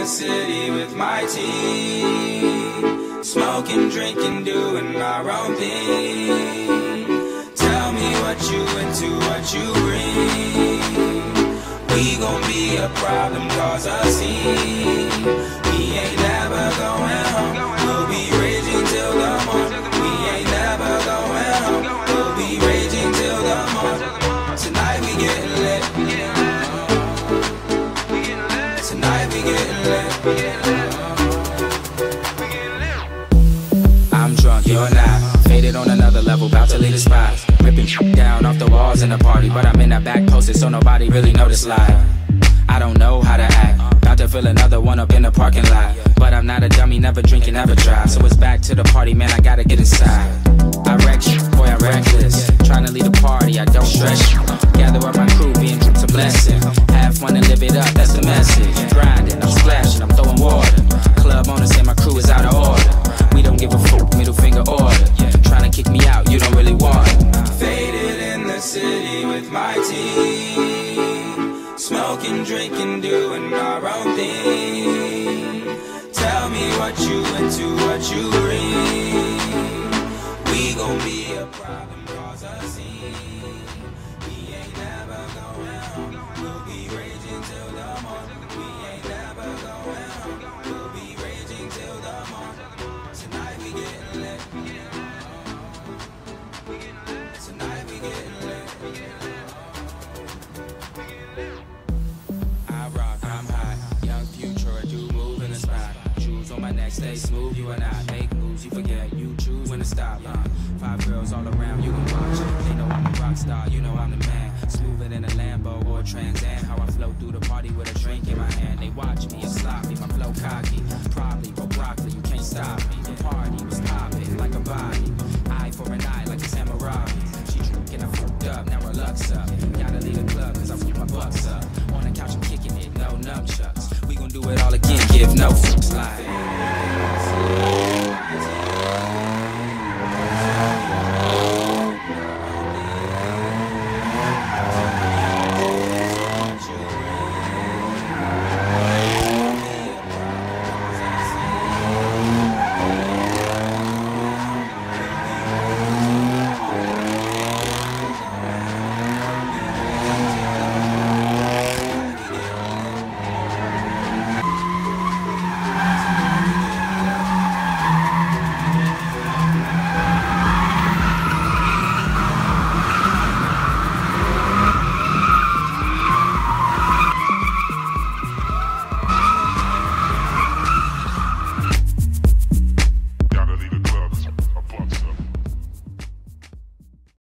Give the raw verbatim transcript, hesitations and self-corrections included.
the city with my team, smoking, drinking, doing our own thing. Tell me what you into, what you bring. We gon' be a problem, cause a scene. We ain't never going home. We'll be raging till the morning. We ain't never going home. We'll be raging till the morning. Tonight we getting lit. Tonight we getting lit. I'm drunk, you're not. Faded on another level, about to leave the spot. Ripping down off the walls in the party, but I'm in that back posted, so nobody really noticed live. I don't know how to act, about to fill another one up in the parking lot. But I'm not a dummy, never drinking, never drive. So it's back to the party, man, I gotta get inside. I wreck shit, boy, I'm reckless. Trying to lead a party, I don't stress you. Gather up my crew, being it's a blessing. Have fun and live it up, that's the message. Grinding, I'm splashing, I'm throwing water. Club owners say my crew is out of order. We don't give a fuck, middle finger order. Trying to kick me out, you don't really want it. Faded in the city with my team, smoking, drinking, doing our own thing. Tell me what you into, what you bring. We gon' be a problem, cause a scene. We ain't never going home. We'll be raging till the morning. We ain't never going home. We'll be raging till the morning. Tonight we getting lit. Tonight we getting lit. I rock, I'm hot. Young future, I do move in the spot. Shoes on my neck, stay smooth, you and I make moves. You forget, you choose when to stop. Uh, five girls all around, you can watch. They know I'm a rock star, you know I'm the man. Smoother than a Lambo or a Trans Am. How I flow through the party with a drink in my hand. They watch me, it's sloppy, my flow cocky. Probably, but broccoli, you can't stop me. The party was popping like a body. Eye for an eye like a samurai. She drinking, I fucked up, now her luck's up. Gotta leave the club, cause I put my bucks up. On the couch, I'm kicking it, no nunchucks. We gon' do it all again, give no fucks. Like